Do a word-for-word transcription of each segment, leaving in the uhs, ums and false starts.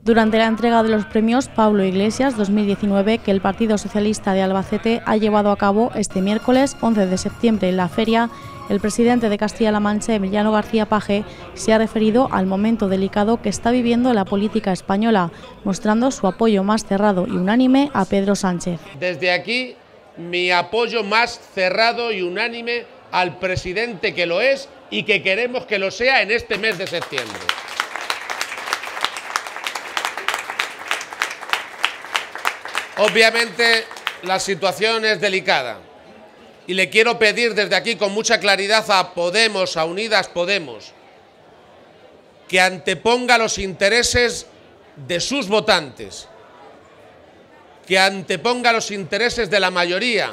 Durante la entrega de los premios Pablo Iglesias dos mil diecinueve, que el Partido Socialista de Albacete ha llevado a cabo este miércoles once de septiembre en la feria, el presidente de Castilla-La Mancha, Emiliano García Paje, se ha referido al momento delicado que está viviendo la política española, mostrando su apoyo más cerrado y unánime a Pedro Sánchez. Desde aquí, mi apoyo más cerrado y unánime al presidente que lo es y que queremos que lo sea en este mes de septiembre. Obviamente la situación es delicada y le quiero pedir desde aquí con mucha claridad a Podemos, a Unidas Podemos, que anteponga los intereses de sus votantes, que anteponga los intereses de la mayoría,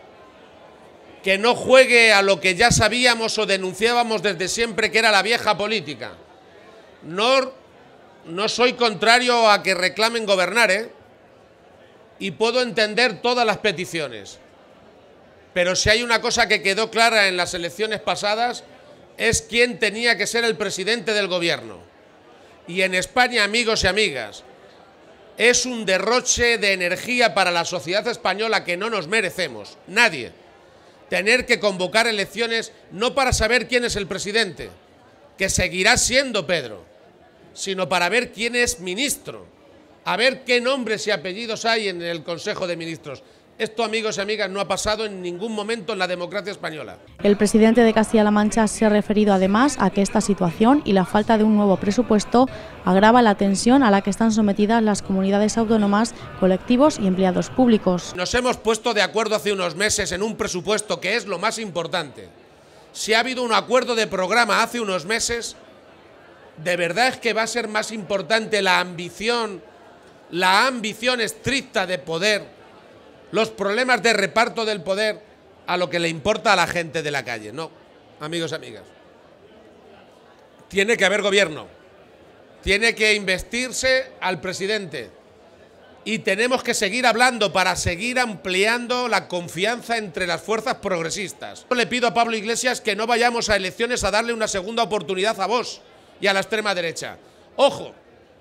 que no juegue a lo que ya sabíamos o denunciábamos desde siempre, que era la vieja política. No, no soy contrario a que reclamen gobernar, ¿eh? Y puedo entender todas las peticiones. Pero si hay una cosa que quedó clara en las elecciones pasadas, es quién tenía que ser el presidente del gobierno. Y en España, amigos y amigas, es un derroche de energía para la sociedad española que no nos merecemos, nadie, tener que convocar elecciones no para saber quién es el presidente, que seguirá siendo Pedro, sino para ver quién es ministro, a ver qué nombres y apellidos hay en el Consejo de Ministros. Esto, amigos y amigas, no ha pasado en ningún momento en la democracia española. El presidente de Castilla-La Mancha se ha referido además a que esta situación y la falta de un nuevo presupuesto agrava la tensión a la que están sometidas las comunidades autónomas, colectivos y empleados públicos. Nos hemos puesto de acuerdo hace unos meses en un presupuesto que es lo más importante. Si ha habido un acuerdo de programa hace unos meses, ¿de verdad es que va a ser más importante la ambición, la ambición estricta de poder, los problemas de reparto del poder, a lo que le importa a la gente de la calle? No, amigos y amigas. Tiene que haber gobierno, tiene que investirse al presidente y tenemos que seguir hablando para seguir ampliando la confianza entre las fuerzas progresistas. Yo le pido a Pablo Iglesias que no vayamos a elecciones a darle una segunda oportunidad a Vox y a la extrema derecha. Ojo,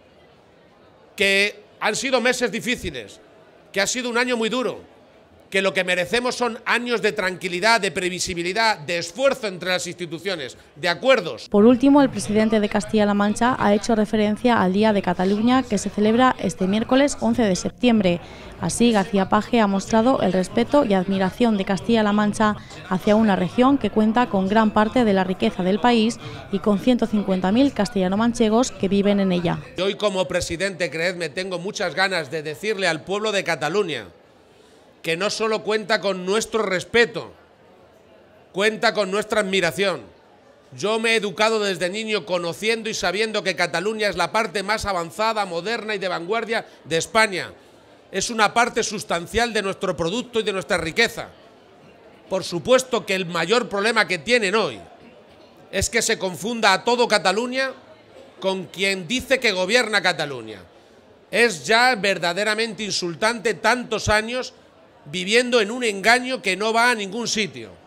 que han sido meses difíciles, que ha sido un año muy duro, que lo que merecemos son años de tranquilidad, de previsibilidad, de esfuerzo entre las instituciones, de acuerdos. Por último, el presidente de Castilla-La Mancha ha hecho referencia al Día de Cataluña, que se celebra este miércoles once de septiembre. Así, García Paje ha mostrado el respeto y admiración de Castilla-La Mancha hacia una región que cuenta con gran parte de la riqueza del país y con ciento cincuenta mil castellano-manchegos que viven en ella. Hoy, como presidente, creedme, tengo muchas ganas de decirle al pueblo de Cataluña que no solo cuenta con nuestro respeto, cuenta con nuestra admiración. Yo me he educado desde niño conociendo y sabiendo que Cataluña es la parte más avanzada, moderna y de vanguardia de España. Es una parte sustancial de nuestro producto y de nuestra riqueza. Por supuesto que el mayor problema que tienen hoy es que se confunda a todo Cataluña con quien dice que gobierna Cataluña. Es ya verdaderamente insultante tantos años viviendo en un engaño que no va a ningún sitio.